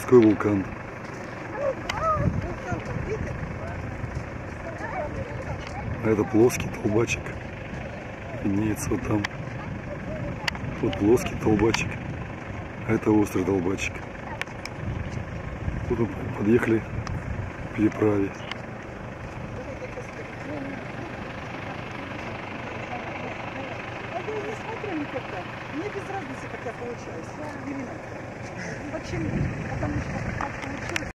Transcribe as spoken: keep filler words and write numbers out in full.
морской вулкан. А это плоский толбачик. Виднеется вот там. Вот плоский толбачик. А это острый толбачик. Вот мы подъехали к переправе. Я не смотрю никогда. Мне без разницы, как я получаюсь. Я не виновата. Почему? Потому что как получилось.